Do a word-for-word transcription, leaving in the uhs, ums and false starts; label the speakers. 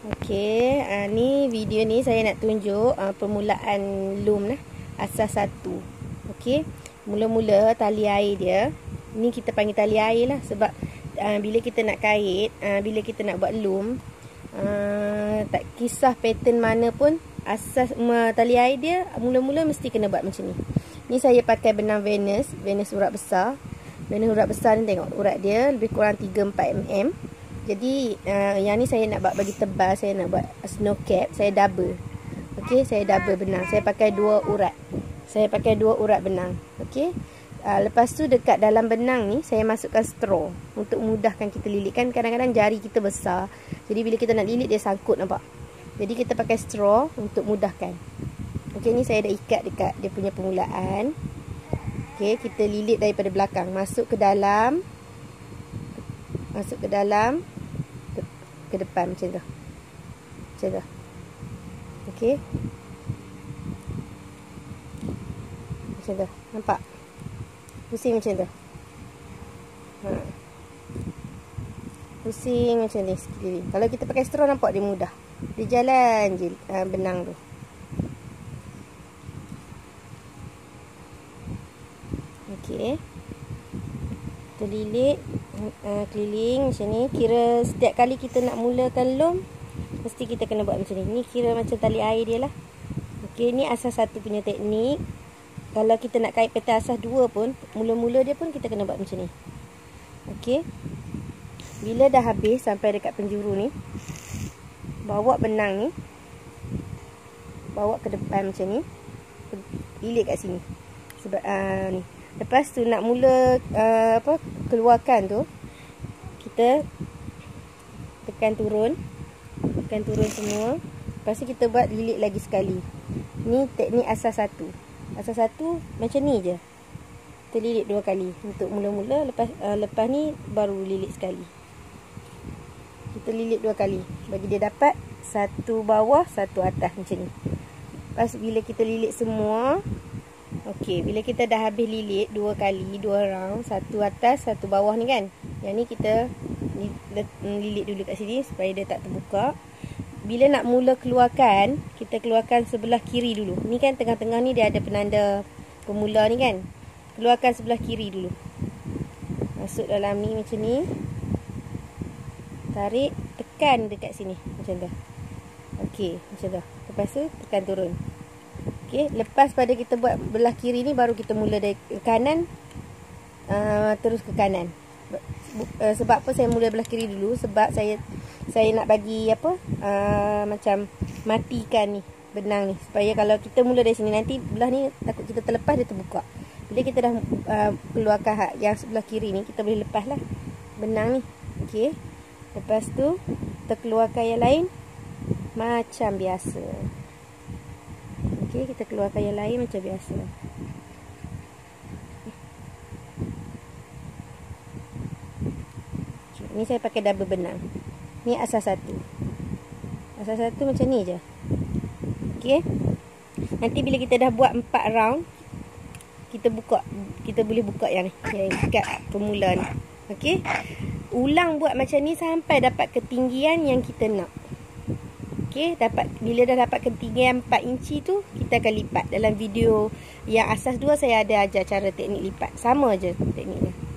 Speaker 1: Okey, uh, ni video ni saya nak tunjuk uh, permulaan loom lah, asas satu. Okey, mula-mula tali air dia, ni kita panggil tali air lah sebab uh, bila kita nak kait, uh, bila kita nak buat loom, uh, tak kisah pattern mana pun, asas uh, tali air dia mula-mula mesti kena buat macam ni. Ni saya pakai benang Venus, Venus urat besar. Venus urat besar ni tengok urat dia lebih kurang tiga empat milimeter. Jadi uh, yang ni saya nak buat bagi tebal, saya nak buat snow cap, saya double. Okey, saya double benang. Saya pakai dua urat. Saya pakai dua urat benang. Okey. Uh, lepas tu dekat dalam benang ni saya masukkan straw untuk mudahkan kita lilit. Kan kadang-kadang jari kita besar. Jadi bila kita nak lilit dia sangkut, nampak. Jadi kita pakai straw untuk mudahkan. Okey, ni saya dah ikat dekat dia punya permulaan. Okey, kita lilit daripada belakang, masuk ke dalam. Masuk ke dalam, ke, ke depan macam tu. Macam tu. Okey. Macam tu. Nampak? Pusing macam tu. Ha. Pusing macam ni sekeliling. Kalau kita pakai straw nampak dia mudah. Dia jalan je uh, benang tu. Okey. Kita lilit uh, keliling macam ni. Kira setiap kali kita nak mulakan loom, mesti kita kena buat macam ni. Ni kira macam tali air dia lah. Okey, ni asas satu punya teknik. Kalau kita nak kait petai asas dua pun, mula-mula dia pun kita kena buat macam ni. Okey. Bila dah habis sampai dekat penjuru ni, bawa benang ni, bawa ke depan macam ni, lilit kat sini. Sebab uh, ni. Lepas tu nak mula uh, apa keluarkan tu, kita tekan turun, tekan turun semua. Lepas tu kita buat lilit lagi sekali. Ni teknik asas satu. Asas satu macam ni je. Kita lilit dua kali untuk mula-mula. Lepas uh, lepas ni baru lilit sekali. Kita lilit dua kali bagi dia dapat satu bawah, satu atas macam ni. Lepas bila kita lilit semua, okey, bila kita dah habis lilit dua kali, dua round, satu atas, satu bawah ni kan. Yang ni kita lilit dulu kat sini supaya dia tak terbuka. Bila nak mula keluarkan, kita keluarkan sebelah kiri dulu. Ni kan tengah-tengah ni dia ada penanda pemula ni kan. Keluarkan sebelah kiri dulu. Masuk dalam ni macam ni. Tarik, tekan dekat sini macam tu. Okey, macam tu. Lepas tu tekan turun. Okey, lepas pada kita buat belah kiri ni baru kita mula dari kanan uh, terus ke kanan. Uh, sebab apa saya mula belah kiri dulu? Sebab saya saya nak bagi apa? Uh, macam matikan ni benang ni supaya kalau kita mula dari sini nanti belah ni takut kita terlepas dia terbuka. Bila kita dah uh, keluarkan hak yang sebelah kiri ni, kita boleh lepaslah benang ni. Okey. Lepas tu kita keluarkan yang lain macam biasa. Okey, kita keluarkan yang lain macam biasa. Okay, ni saya pakai double benang. Ni asas satu. Asas satu macam ni je. Okey. Nanti bila kita dah buat empat round, kita buka, kita boleh buka yang ni, yang ikat pemula ni. Okey. Ulang buat macam ni sampai dapat ketinggian yang kita nak. Okey, dapat bila dah dapat ketinggian empat inci tu, kita akan lipat. Dalam video yang asas dua saya ada ajar cara teknik lipat. Sama je tekniknya.